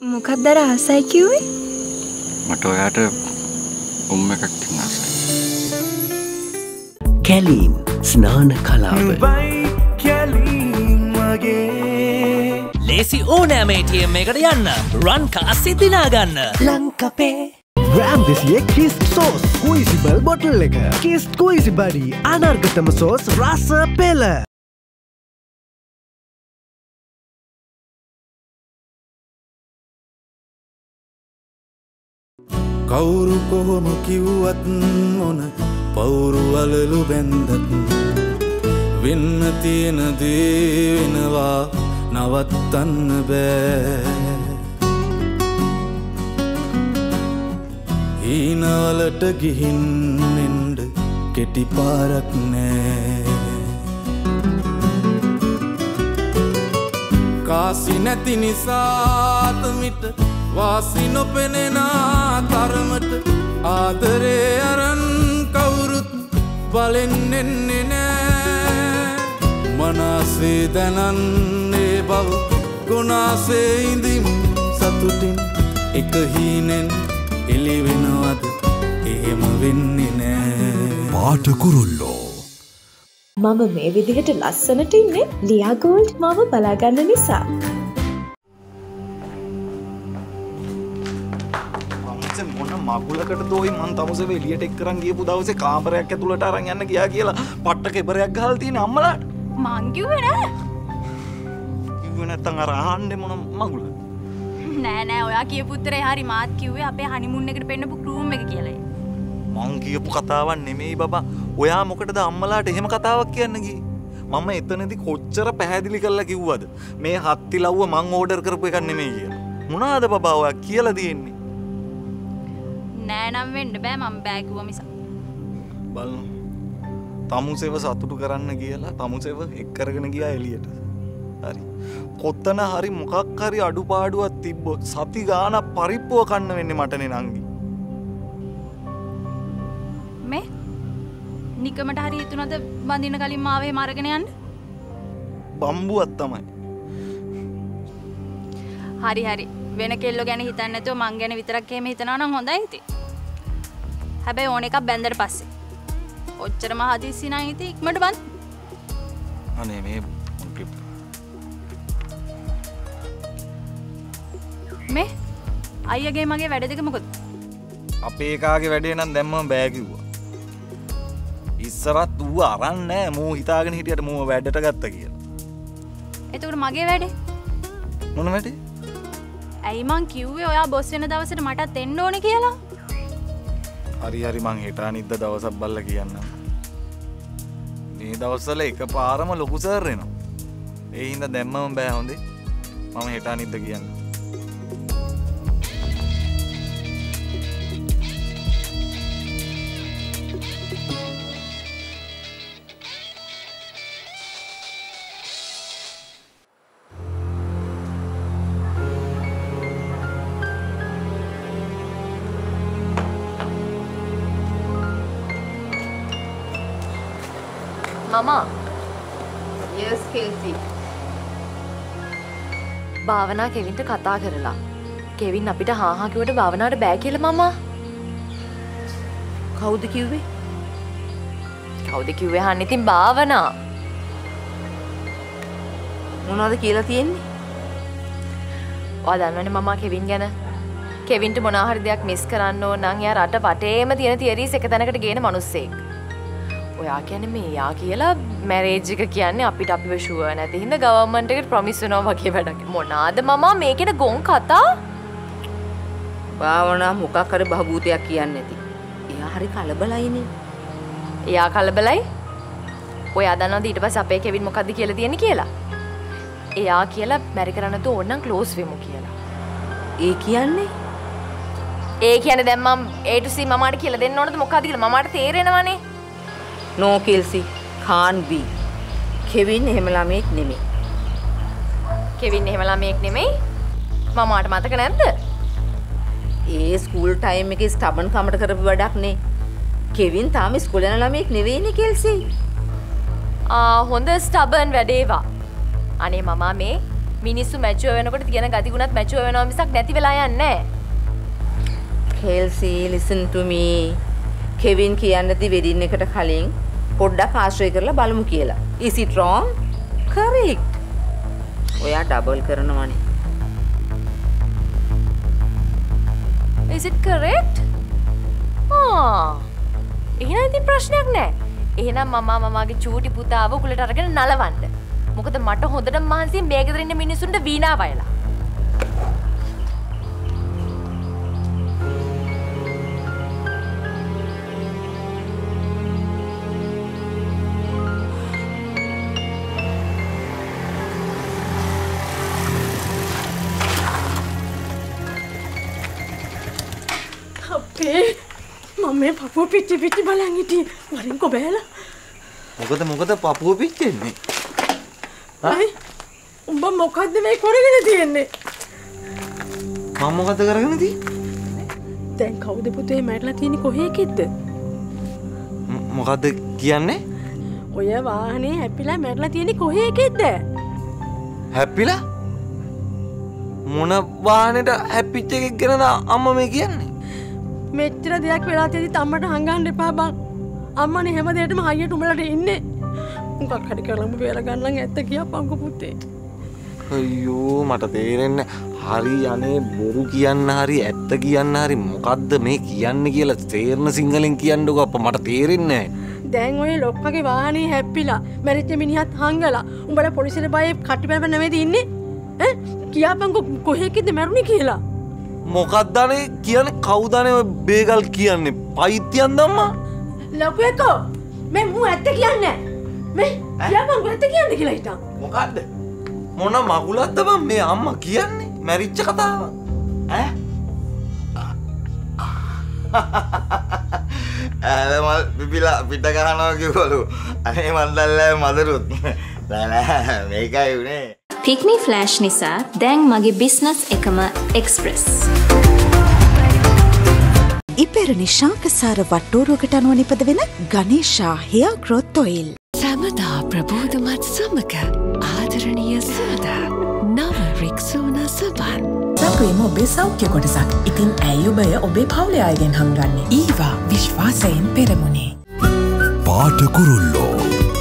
මොකක්ද අර ආසයි කිව්වේ? මට ඔයාට එකක් තියනසයි. කැලීම් ස්නාන කලාව. ලේසි ඕනෑම ATM එකට යන්න රන් කාසි දිනා ගන්න. ලංකපේ ග්‍රෑම් 200 කිස්ට් සෝස් කුයිසිබල් බොටල් එක. කිස්ට් කුයිසිබඩි අනර්ගතම සෝස් රස පෙළ. කවුරු කොහොම කිව්වත් මොන පවුරු අලලු බැන්දත් වෙන්න තියෙන දේ වෙනවා නවත්තන්න බෑ. හීනවලට ගිහින් එන්න කෙටි පාරක් නෑ. කාසි නැති නිසාත මිට වාසි නොපෙනෙන තරමට ආදරේ අරන් කවුරුත් බලෙන් එන්නේ නෑ. මනසේ දැනන්නේ බව ගුණාසේ ඉඳිම් සතුටින් එක හීනෙන් එළි වෙනවද එහෙම වෙන්නේ නෑ. පාට කුරුල්ලෝ මම මේ විදිහට ලස්සනට ඉන්නේ ලියා ගෝල්ඩ් මාව බලාගන්න නිසා. මගුලකට දෝයි මං තමුසේ එළියට එක් කරන් ගියපු දවසේ කාමරයක් ඇතුළට අරන් යන්න ගියා කියලා පට්ට කෙබරයක් ගහලා තියෙන අම්මලාට. මං කිව්වේ නෑ. කිව්වේ නැත්තම් අර අහන්නේ මොන මගුල? නෑ නෑ ඔයා කියපු උත්තරේ හරි. මාත් කිව්වේ අපේ හනිමුන් එකට පෙන්නපු රූම් එක කියලා. මං කියපු කතාවක් නෙමෙයි බබා. ඔයා මොකටද අම්මලාට එහෙම කතාවක් කියන්න ගියේ? මම එතනදී කොච්චර පැහැදිලි කරලා කිව්වද මේ හත්ති ලව්ව මං ඕඩර් කරපු එකක් නෙමෙයි කියලා. මොනවාද බබා ඔයා කියලා තියෙන්නේ? නෑ නම් වෙන්න බෑ මම බෑ කිව්වා මිස. බලන්න. තමුසේව සතුටු කරන්න කියලා තමුසේව එක් කරගෙන ගියා එළියට. හරි. කොත්තන හරි මොකක් හරි අඩුපාඩුවක් තිබ්බොත් සති ගානක් පරිප්පුව කන්න වෙන්නේ මටනේ නංගි. මේ නිකමට හරි හිතුණාද බඳින කලින් මාව එහෙම අරගෙන යන්න? බම්බුවක් තමයි. හරි හරි. වෙන කෙල්ලෝ ගැන හිතන්නේ නැතුව මං ගැන විතරක් එහෙම හිතනවා නම් හොඳයි ඉතින්. හැබැයි ඕන එකක් බැන්දට පස්සේ. ඔච්චරම හදිස්සි නම් ඉතින් ඉක්මනට බඳ. අනේ මේ අයියාගේ මගේ වැඩ දෙක මොකද? අපේ එකාගේ වැඩේ නම් දැම්මම බෑ කිව්වා. ඉස්සරත් ඌ අරන් නෑ මෝ හිතාගෙන හිටියට මෝ වැඩට ගත්තා කියලා. එතකොට මගේ වැඩේ? මොන වැඩේ? ඇයි මං කිව්වේ ඔයා බොස් වෙන දවසට මටත් එන්න ඕනේ කියලා? හරි හරි මං හෙට අනිද්දා දවසක් බලලා කියන්නම්. මේ දවස්වල එකපාරම ලොකු සර් එනවා. ඒ හින්දා දැම්මම බෑ හොඳේ. මම හෙට අනිද්දා කියන්නම්. Mama. Yes, Kelsey. භාවනා කෙවින්ට කතා කරලා. කෙවින් අපිට හා කිව්වට භාවනාවට බෑ කියලා මම. කවුද කිව්වේ? කවුද කිව්වේ හන් ඉතින් භාවනා. මොනවද කියලා තියෙන්නේ? ඔයා දන්නවනේ මම කෙවින් ගැන. කෙවින්ට මොනවා හරි දෙයක් මිස් කරන්න ඕන නම් එයා රට වටේම තියෙන තියරිස් එක තැනකට ගේන මිනිස්සෙක්. ඔයා කියන්නේ මේ යා කියලා මැරේජ් එක කියන්නේ අපිට අපිව ෂුවර් නැති හින්දා ගවර්න්මන්ට් එකට ප්‍රොමිස් වෙනවා වගේ වැඩක්. මොනාද මම මේකේට ගොන් කතා? භාවනා මොකක් හරි බහූතයක් කියන්නේ නැති. එයා හරි කලබලයිනේ. එයා කලබලයි? ඔයා දන්නවද ඊට පස්සේ අපේ කෙවින් මොකද්ද කියලා තියෙන්නේ කියලා? එයා කියලා මැරි කරන්න තු ඕනනම් ක්ලෝස් වෙමු කියලා. ඒ කියන්නේ? ඒ කියන්නේ දැන් මම A to C මමාට කියලා දෙන්න ඕනද මොකද්ද කියලා මමාට තේරෙනවනේ. No Kelsey, can't be. Kevin එහෙම ළමෙක් නෙමෙයි. කෙවින් එහෙම ළමෙක් නෙමෙයි? මමාට මතක නැද්ද? ඒ ස්කූල් ටයිම් එකේ ස්ටබන් කමට කරපු වැඩක් නේ. කෙවින් තාම ස්කූල් යන ළමෙක් නෙවෙයිනේ Kelsey. හොඳ ස්ටබන් වැඩේවා. අනේ මමා මේ මිනිස්සු මැචුව වෙනකොට තියෙන ගතිගුණත් මැචුව වෙනවා මිසක් නැති වෙලා යන්නේ නැහැ. Kelsey, listen to me. Kevin කියන්නේදී වෙඩින් එකට කලින් පොඩ්ඩක් ආශ්‍රය කරලා බලමු කියලා. Is it wrong? Correct. ඔයා ඩබල් කරනවනේ. Is it correct? එහෙනම් ඉතින් ප්‍රශ්නයක් නැහැ. එහෙනම් මමාගේ චූටි පුතාව උකුලට අරගෙන නලවන්න. මොකද මට හොඳටම මහන්සියෙන් මේ ගෙදර ඉන්න මිනිස්සුන්ට වීණා වයලා. අපේ මම මේ පපුව පිච්චි බලන් හිටියේ. වරින් කොබෑලා. මොකද පපුව පිච්චෙන්නේ? උඹ මොකද්ද මේ කරගෙන තියෙන්නේ? මම මොකද කරගෙන තියෙන්නේ? දැන් කවුද පුතේ මැරලා තියෙන්නේ කොහේ කිද්ද? මොකද්ද කියන්නේ? ඔය වාහනේ හැපිලා මැරලා තියෙන්නේ කොහේ කිද්ද? හැපිලා? මොන වාහනේට හැපිච්ච එකක් ගැනද අම්මා මේ කියන්නේ? මෙච්චර දෙයක් වෙලා තියෙද්දි අම්මට හංගන්න එපා බං. අම්මනේ හැම දෙයකටම හයියට උඹලට ඉන්නේ. මොකක් හරි කරලම බේර ගන්න ඇත්ත කියපන්කො පුතේ. අයියෝ මට තේරෙන්නේ හරි අනේ බොරු කියන්න හරි ඇත්ත කියන්න හරි මොකද්ද මේ කියන්නේ කියලා තේරෙන සිංහලෙන් කියන්නකෝ අප්පා මට තේරෙන්නේ නැහැ. දැන් ඔය ලොක්කගේ වාහනේ හැප්පිලා මැරිච්ච මිනිහත් හංගලා උඹලා පොලිසියට බයේ කට්ටිපැල නෙමෙයිද ඉන්නේ? ඈ කියපන්කො කොහේකද මැරුණේ කියලා. මොකක්ද අනේ කියන්නේ කවුද අනේ ඔය බේගල් කියන්නේ පයිත්‍යන්ද අම්මා? ලොකු එකෝ මේ මූ ඇත්ත කියන්නේ මේ කියපන්කො ඇත්ත කියන්නේ කියලා හිටන්. මොකද්ද? මොන මගුලක්ද බං මේ අම්මා කියන්නේ මැරිච්ච කතාව? ඈ? මල් පිපිලා පිට ගහනවා කිව්වලු. අනේ මන් දැල්ලා මදරුත්. නෑ මේකයි උනේ. පික්නි ෆ්ලෑෂ් නිසා දැන් මගේ බිස්නස් එකම එක්ස්ප්‍රස්. ඉපෙරණි ශාකසාර වට්ටෝරුවකට අනුව නිපද වෙන ගණේෂා හෙයා ග්‍රොත් ඔයිල්. සැමදා ප්‍රබෝධමත් සමක ආදරණීය සුවඳ නව රික්සෝනා සබන්. සප්‍රීම ඔබේ සෞඛ්‍ය කොටසක්. ඉතින් ඇයි ඔබය ඔබේ පවුලේ අයගෙන් හංගන්නේ? ඊවා විශ්වාසයෙන් පෙරමුණේ. පාට කුරුල්ලෝ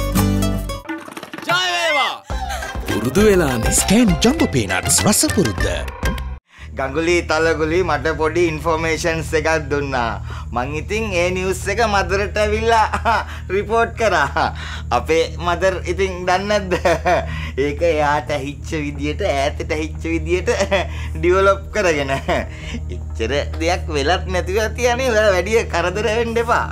පුරුදු වෙලානේ ස්කෑන් ජම්බෝ පීනට්ස් රස පුරුද්ද. ගඟුලි තලගුලි මට පොඩි ඉන්ෆෝමේෂන්ස් එකක් දුන්නා. මං ඉතින් ඒ නිවුස් එක මදරට ඇවිල්ලා රිපෝට් කරා. අපේ මදර් ඉතින් දන්නේ නැද්ද? ඒක එයාට හිච්ච විදියට ඈතට හිච්ච විදියට ඩෙවලොප් කරගෙන. එච්චර දෙයක් වෙලත් නැතිව තියන්නේ වැඩි කරදර වෙන්න එපා.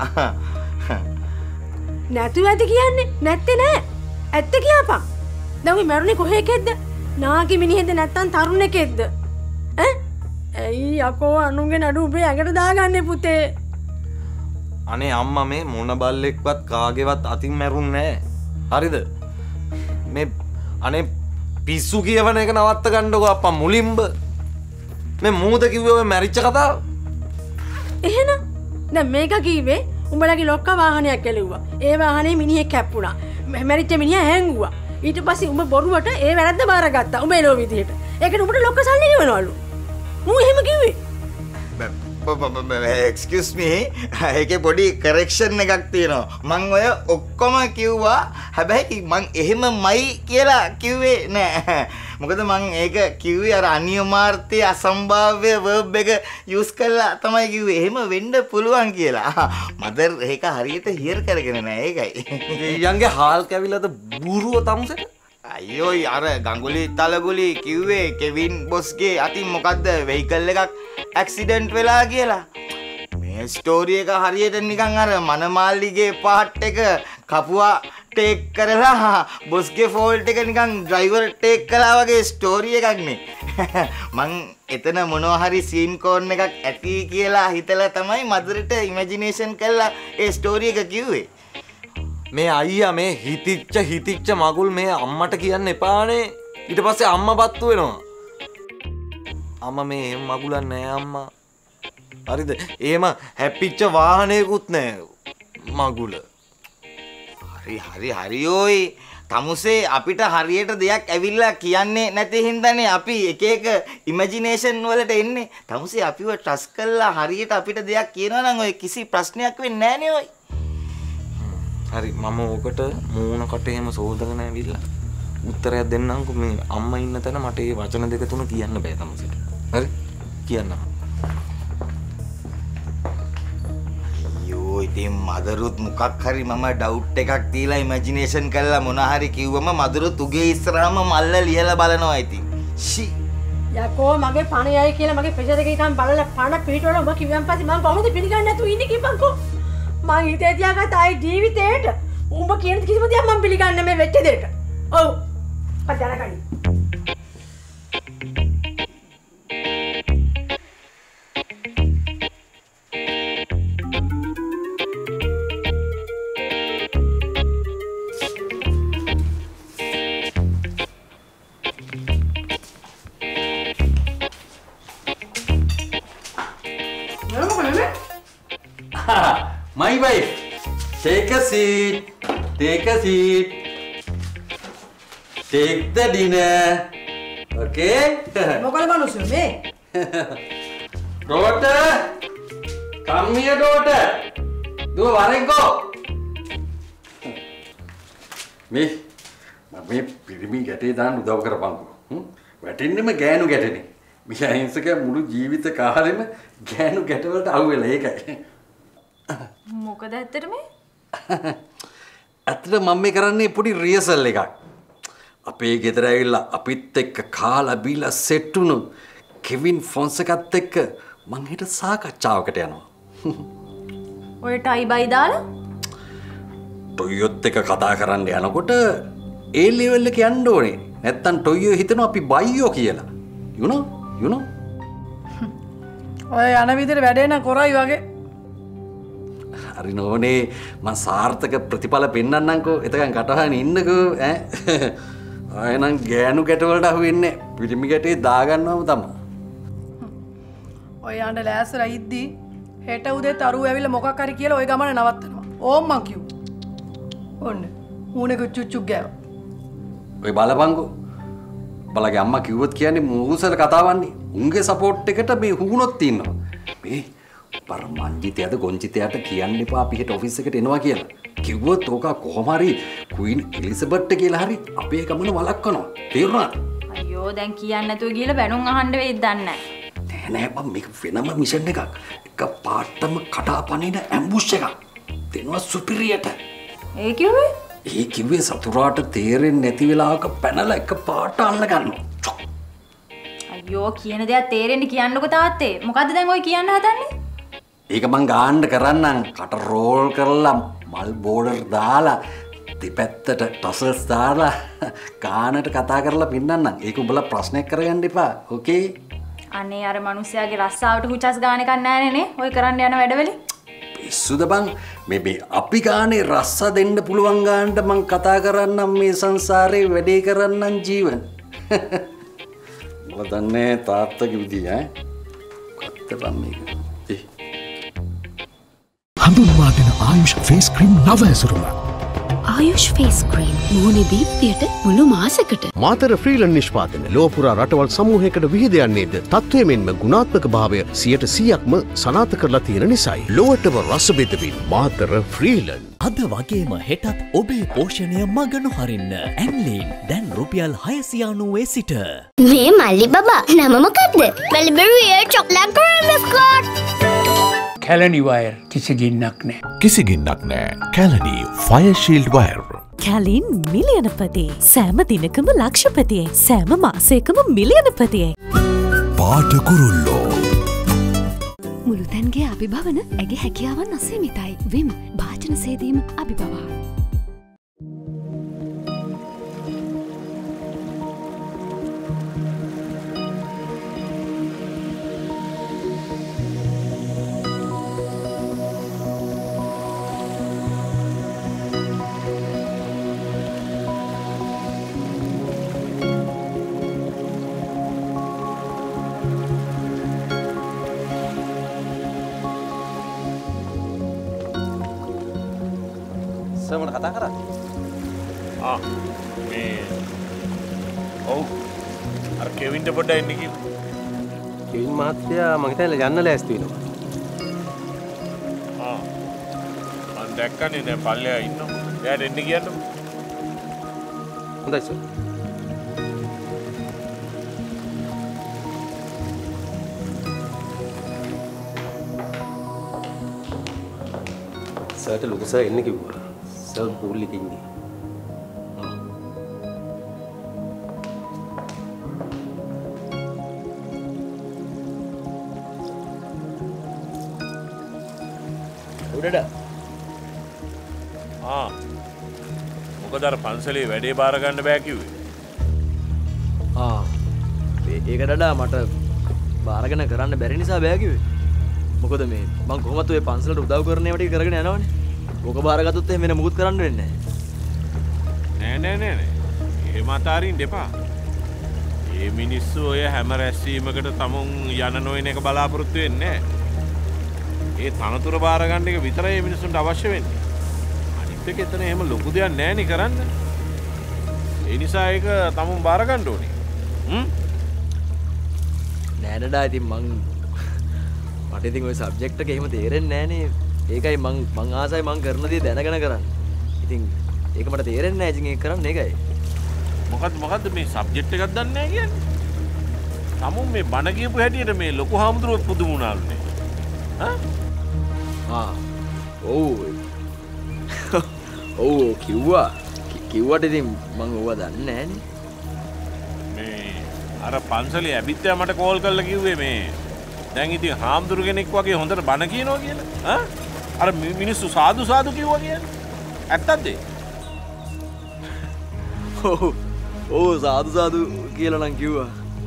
නැතුව ඇති කියන්නේ නැත්තේ නෑ. ඇත්ත කියපන්. දැන් ඔය මරුනේ කොහේකෙද්ද? නාකි මිනිහෙක්ද නැත්තම් තරුණෙක්ද? ඇයි යකෝ අනුන්ගේ නඩු උඹේ ඇඟට දාගන්නේ පුතේ? අනේ අම්මා මේ මොන බල්ලෙක්වත් කාගේවත් අතින් මැරුන්නේ නැහැ. හරිද? මේ අනේ පිස්සු කියවන එක නවත්ත ගන්නකො අප්පා මුලින්ම. මේ මූද කිව්වේ ඔය මැරිච්ච කතාව. එහෙනම් දැන් මේක කිව්වේ උඹලගේ ලොක්කා වාහනයක් ඇලෙව්වා. ඒ වාහනේ මිනිහෙක් කැප්පුණා. මැරිච්ච මිනිහා හැංගුවා. ඊට පස්සේ උඹ බොරුවට ඒ වැරද්ද බාරගත්තා. උඹ එළෝ විදියට. ඒකට උඹට ලොක්ක සල්ලි ගෙවනවලු. මූ එහෙම කිව්වේ. excuse me ඒකේ පොඩි correction එකක් තියෙනවා. මං ඔය ඔක්කොම කිව්වා. හැබැයි මං එහෙමමයි කියලා කිව්වේ නෑ. මොකද මං ඒක කිව්වේ අර අනියමාර්ථයේ අසම්භාව්‍ය verb එක use කරලා තමයි කිව්වේ. එහෙම වෙන්න පුළුවන් කියලා. මදර් ඒක හරියට හියර් කරගෙන නෑ ඒකයි. දෙයියන්ගේ හාල් කැවිලාද බූරුව තමුසෙට? අයියෝ අර ගඟුලි තලගුලි කිව්වේ කෙවින් බොස්ගේ අතින් මොකද්ද වෙහිකල් එකක් ඇක්සිඩන්ට් වෙලා කියලා. මේ ස්ටෝරි එක හරියට නිකන් අර මනමාලිගේ පාට් එක කපුවා ටේක් කරලා බොස්ගේ ෆෝල්ට් එක නිකන් ඩ්‍රයිවර් ටේක් කළා වගේ ස්ටෝරි එකක් නේ. මං එතන මොනවා හරි සීන් කෝන් එකක් ඇති කියලා හිතලා තමයි මදරට ඉමැජිනේෂන් කරලා ඒ ස්ටෝරි එක කිව්වේ. මේ අයියා මේ හිතිච්ච මගුල් මේ අම්මට කියන්න එපානේ. ඊට පස්සේ අම්මා පත්තු වෙනවා. අම්මා මේ එහෙම මගුලක් නෑ අම්මා. හරිද? එහෙම හැප්පිච්ච වාහනයකුත් නෑ මගුල. හරි ඔයි තමුසේ අපිට හරියට දෙයක් ඇවිල්ලා කියන්නේ නැති හින්දානේ අපි එක එක ඉමේජිනේෂන් වලට එන්නේ. තමුසේ අපිව ට්‍රස්ට් කළා හරියට අපිට දෙයක් කියනවා නම් ඔය කිසි ප්‍රශ්නයක් වෙන්නේ නැහනේ ඔය. හරි මම ඕකට මූණකට එහෙම සෝදගෙන ඇවිල්ලා උත්තරයක් දෙන්නම්කෝ. මේ අම්මා ඉන්න තැන මට මේ වචන දෙක තුන කියන්න බෑ තමුසේට. හරි කියන්න. ඉතින් මදරුත් මොකක් හරි මම ඩවුට් එකක් තියලා ඉමේජිනේෂන් කරලා මොන හරි කිව්වම මදරුත් උගේ ඉස්සරහම මල්ල ලියලා බලනවා ඉතින්. ෂි. යකෝ මගේ පණයයි කියලා මගේ ප්‍රෙෂර් එකේ ඉතින් බලලා පණ පිටවල ඔබ කිව්වන් පස්සේ මම කොහොමද පිළිගන්නේ නැතුව ඉන්නේ කිව්වන්කෝ. මං හිතේ තියාගත්ත ආයි ජීවිතේට උඹ කියන කිසිම දෙයක් මම පිළිගන්නේ මේ වෙච්ච දෙයට. ඔව්. පදනකණි. My wife, take a seat. Take a seat. Take the dinner. Okay? මොකද මනුස්සයෝ මේ? Daughter, come here, daughter. Do warenko. මේ පිරිමි ගැටේ දාන්න උදව් කරපන්කෝ. වැටෙන්නෙම ගෑනු ගැටනේ. මේ අහිංසක මුළු ජීවිත කාලෙම ගෑනු ගැටවලට අහුවෙලා ඒකයි. මොකද ඇත්තටම ඇත්තට මම මේ කරන්නේ පොඩි රියසල් එකක්. අපේ ගෙදර ඇවිල්ලා අපිත් එක්ක කාලා බීලා සෙට් වුණු කෙවින් ෆොන්සෙකත් එක්ක මං හිට සාකච්ඡාවකට යනවා. ඔය ටයි බයි දාලා ටොයොත් එක කතා කරන්න යනකොට ඒ ලෙවල් එක යන්න ඕනේ. නැත්තම් ටොයෝ හිතනවා අපි බයියෝ කියලා. you know ඔය යන විදිහට වැඩේ නම් කරයි වගේ. හරි නෝනේ මං සාර්ථක ප්‍රතිඵල පෙන්නන්නම්කෝ. එතකන් කටහන් ඉන්නකෝ ඈ. ආයෙනම් ගෑනු ගැටවලට අහු වෙන්නේ පිරිමි ගැටේ දාගන්නවම තමයි. ඔය යන්න ලෑස්තිලා ඉද්දි හෙට උදේ තරුව ඇවිල්ලා මොකක් හරි කියලා ඔය ගමන නවත්තනවා. ඕම් මං කිව්වා. ඔන්න මූණේක චුච්චුක් ගෑවා. ඔය බලපංකෝ. බලගේ අම්මා කිව්වොත් කියන්නේ මූසල කතාවන්නේ. උන්ගේ සපෝට් එකට මේ හුණොත් ඉන්නවා. මේ පර මංජිතයද ගොංජිතයට කියන්න එපා අපි හෙට ඔෆිස් එකට එනවා කියලා. කිව්වොත් ඕක කොහොම හරි ක්වීන් එලිසබෙත් කියලා හරි අපේ ගමන වළක්වනවා. තේරුණාද? අයියෝ දැන් කියන්න නැතුව ගිහලා බැනුම් අහන්න වෙයිද දන්නේ නැහැ. නෑ බං මේක වෙනම මිෂන් එකක්. එක පාටම කටාපනින ඇම්බුෂ් එකක්. දෙනවා සුපිරියට. ඒ කිව්වේ? ඒ කිව්වේ සතුරාට තේරෙන්නේ නැති වෙලාවක පැනලා එක පාට අල්ල ගන්නවා. අයියෝ කියන දේක් තේරෙන්නේ කියන්නකො තාත්තේ. මොකද්ද දැන් ඔය කියන්න හදන්නේ? ඒක මං ගාන්න කරන්නම් කට රෝල් කරලා මල් බෝඩර් දාලා දෙපැත්තට ටසල්ස් දාලා ගානට කතා කරලා පින්නන්නම්. ඒක උඹලා ප්‍රශ්නයක් කරගන්න එපා. ඕකේ? අනේ අර මිනිස්යාගේ රස්සාවට හුචස් ගාන එකක් නැහැ නේ. ඔය කරන්න යන වැඩවලින්. පිස්සුද බං මේ අපි ගානේ රස්සා දෙන්න පුළුවන් ගානට මං කතා කරන්නම් මේ සංසාරේ වැඩේ කරන්නම් ජීවන්. මොකද දන්නේ තාත්තගේ විදිය ඈ. කොත්ත බං මේක. හඳුන්වා දෙන ආයුෂ් ෆේස් ක්‍රීම් නව ඇසුරුම. ආයුෂ් ෆේස් ක්‍රීම් මුහුණේ දීප්තියට මුළු මාසෙකට. මාතර ෆ්‍රීලන් නිෂ්පාදන ලෝපුරා රටවල් සමූහයකට විහිද යන්නේද තත්ත්වය මෙන්ම ගුණාත්මක භාවය 100%ක්ම සනාථ කරලා තියෙන නිසායි. ලොවටම රස බෙදමින් මාතර ෆ්‍රීලන්. අද වගේම හෙටත් ඔබේ පෝෂණය මග නොහරින්න. ඇන්ලීන් දැන් රුපියල් 690 සිට. මේ මල්ලි බබා නම මොකද්ද? මැල්බෙරියේ චොක්ලට් බිස්කට්. කැලනි වයර් කිසි ගින්නක් නෑ. කිසි ගින්නක් නෑ. Kelani fire shield wire. කැලින් මිලියනපතියි. සෑම දිනකම ලක්ෂපතියි. සෑම මාසයකම මිලියනපතියි. පාට කුරුල්ලෝ. මුළුතැන්ගේ අභිභවන ඇගේ හැකියාවන් අසීමිතයි. විම් භාජන සේදීම අභිභවා. සමන කතා කරා මේ ඔව් අර කෙවින්ට පොඩ්ඩක් එන්න කිව්ව. කෙවින් මහත්තයා මං හිතන්නේ යන්න ලෑස්ති වෙනවා. මං දැක්කනේ දැන් පල්ලෙයා ඉන්නවා. එයාට එන්න කියන්න. හොඳයි සර්. සර්ට ලොකු සර් එන්න කිව්වා. සර් පූල් එකේ ඉන්නේ. උඩට. මොකද අර පන්සලේ වැඩේ බාර ගන්න බෑ කිව්වේ. ඒක ඩඩා මට බාරගෙන කරන්න බැරි නිසා බෑ කිව්වේ. මොකද මේ මං කොහොමද ඔය පන්සලට උදව් කරන්නේ වට කරගෙන යනවනේ. ඕක බාරගත්තොත් එහෙම වෙන මොකුත් කරන්න වෙන්නේ නැහැ. නෑ. එහෙම අතාරින්න එපා. මේ මිනිස්සු ඔය හැම රැස්වීමකට තමුන් යන නොයන එක බලාපොරොත්තු වෙන්නේ නැහැ. ඒ තනතුර බාර ගන්න එක විතරයි මේ මිනිස්සුන්ට අවශ්‍ය වෙන්නේ. අනිත් එක එතන එහෙම ලොකු දෙයක් නැහැ නේ කරන්න. ඒ නිසා ඒක තමුන් බාර ගන්න ඕනේ. නෑ ඩඩා ඉතින් මට ඉතින් ওই සබ්ජෙක්ට් එක එහෙම තේරෙන්නේ නෑනේ. ඒකයි මං ආසයි මං කරන දේ දැනගෙන කරන්න. ඉතින් ඒක මට තේරෙන්නේ නෑ ඉතින් ඒක කරන්න ඒකයි. මොකද්ද මේ සබ්ජෙක්ට් එකක් දන්නේ නැහැ කියන්නේ? තමුන් මේ බණ කියපු හැටියට මේ ලොකු හාමුදුරුවෝ පුදුම වුණාලුනේ. ඔව් කිව්වට ඉතින් මං ඕවා දන්නේ නෑනේ. මේ අර පන්සලේ ඇබිත්තයා මට කෝල් කරලා කිව්වේ මේ දැන් ඉතින් හාමුදුරු කෙනෙක් වගේ හොඳට බණ කියනවා කියලා. අර මිනිස්සු සාදු සාදු කිව්වා කියන්නේ. ඇත්තද ඒ? ඔව් සාදු සාදු කියලා නම් කිව්වා.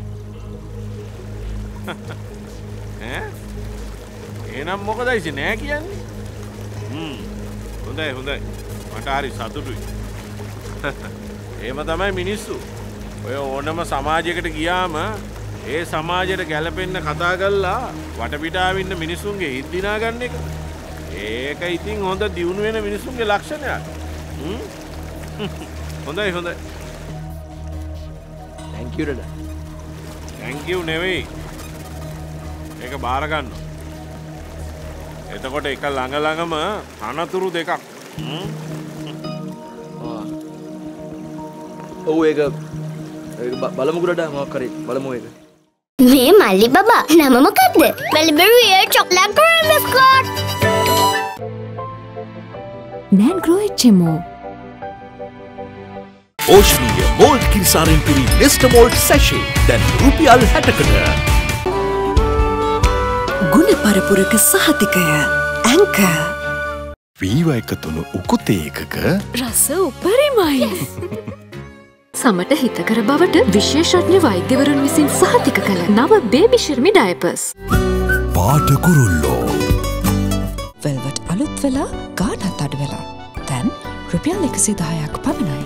එහෙනම් මොකදයි ඉතින් නෑ කියන්නේ? හොඳයි. මට හරි සතුටුයි. එහෙම තමයි මිනිස්සු. ඔය ඕනම සමාජයකට ගියාම ඒ සමාජයට ගැලපෙන්න කතා කරලා වටපිටාව ඉන්න මිනිසුන්ගේ හිත් දිනා ගන්න එක. ඒක ඉතින් හොඳ දියුණු වෙන මිනිසුන්ගේ ලක්ෂණයක්. හොඳයි. thank you ඩඩා. thank you නෙවෙයි. ඒක බාර ගන්න. එතකොට එක ළඟම අනතුරු දෙකක්. ඔව් ඒක බලමු ඩඩා මොකක් හරි බලමු ඒක. මේ මල්ලි බබා නම මොකක්ද? මැලිබෙරිය චොක්ලට් ක්‍රීම් බිස්කට්. නෑන් ග්‍රෝයිච්චෙමෝ. ඕෂනීය මෝල්ඩ් කිරිසාරෙන් පිරි නෙස්ට මෝල්ඩ් සැෂේ දැන් රුපියල් 60කට. ගුණ පරපුරක සහතිකය ඇංකර්. වීවා 1.3 උකුතේ එකක රස උපරිමයි. සමට හිතකර බවට විශේෂඥ වෛද්‍යවරුන් විසින් සහතික කළ නව බේබි ශිර්මි ඩයපර්ස්. පාට කුරුල්ලෝ. වෙල්වට් අලුත් වෙලා ගානත් අඩු වෙලා. දැන් රුපියල් 110ක් පමණයි.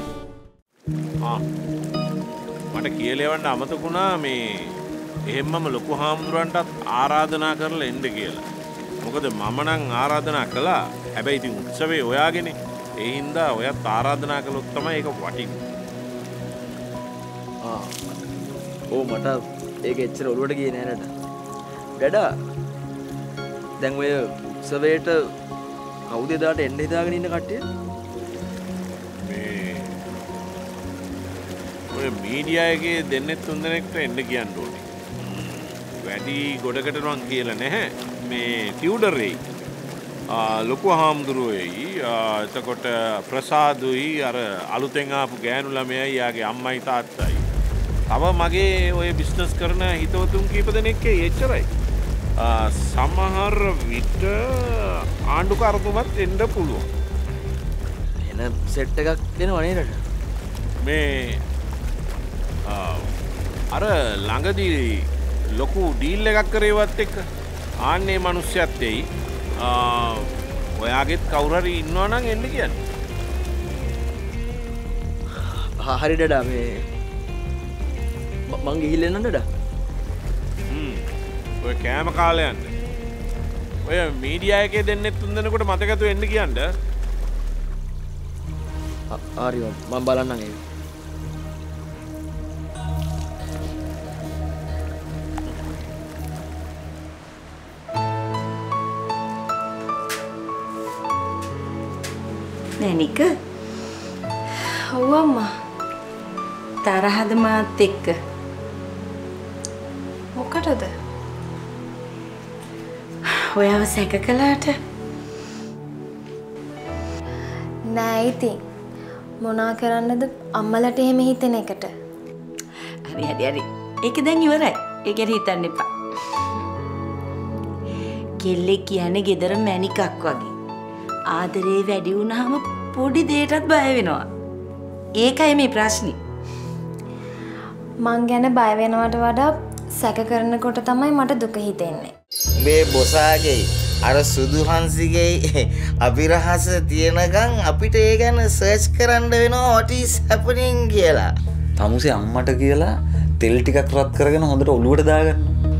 මට කියලෙවන්න අමතකුණා මේ එහෙම්මම ලොකු හාමුදුරන්ටත් ආරාධනා කරලා එන්න කියලා. මොකද මම නම් ආරාධනා කළා. හැබැයි ඉතින් උත්සවේ ඔයාගෙන ඒ හින්දා ඔයත් ආරාධනා කළොත් තමයි ඒක වටින්නේ. මට ඒක එච්චර ඔලුවට ගියේ නෑ නේද? ඩඩා දැන් ඔය උත්සවයට කවුද එදාට එන්න හිතාගෙන ඉන්න කට්ටිය? ඔය මීඩියා එකේ දෙන්නෙත් තුන්දෙනෙක්ට එන්න කියන්න ඕනේ. වැඩි ගොඩකට නම් කියලා නැහැ. මේ ටියුඩර් එයි. ලොකු හාමුදුරුවෝයි එතකොට ප්‍රසාදුයි අර අලුතෙන් ආපු ගෑනු ළමයයි යාගේ අම්මයි තාත්තයි. තව මගේ ඔය බිස්නස් කරන හිතවතුන් කීප දෙනෙක් එච්චරයි. සමහර විට ආණ්ඩුකාරතුමත් එන්න පුළුවන්. එන සෙට් එකක් දෙනවා නේද? මේ අර ළඟදී ලොකු ඩීල් එකක් කරේවත් එක්ක ආන්නේ මිනිස්සුත් එයි. ඔයාගෙත් කවුරු හරි ඉන්නවා නම් එන්න කියන්නේ. හරි ඩඩා මේ මං ගිහිල්ලා එන්න ඩඩා. ඔය කෑම කාලේ යන්න. ඔය මීඩියා එකේ දෙන්නෙත් තුන් දෙනෙකුට මතකතු එන්න කියන්න. හරි මම බලන්නම් ඒක. මැනික ඔව් අම්මා. තරහද මාත් එක්ක? මොකටද? ඔයාව සැක කළාට නෑ ඉතින් මොනා කරන්නද අම්මලට එහෙම හිතෙන එකට. හරි. ඒක දැන් ඉවරයි. ඒක ගැන හිතන්න එපා. කෙල්ලෙක් කියන්නේ ගෙදර මැණිකක් වගේ. ආදරේ වැඩි වුණාම පොඩි දෙයකටත් බය වෙනවා. ඒකයි මේ ප්‍රශ්නේ. මං ගැන බය වෙනවට වඩා සැක කරනකොට තමයි මට දුක හිතෙන්නේ. මේ බොසාගේ අර සුදු හංසිගේ අභිරහස තියෙනකන් අපිට ඒ ගැන සර්ච් කරන්න වෙනවා what is happening කියලා. තමුසේ අම්මට කියලා තෙල් ටිකක් රත් කරගෙන හොඳට ඔලුවට දාගන්න.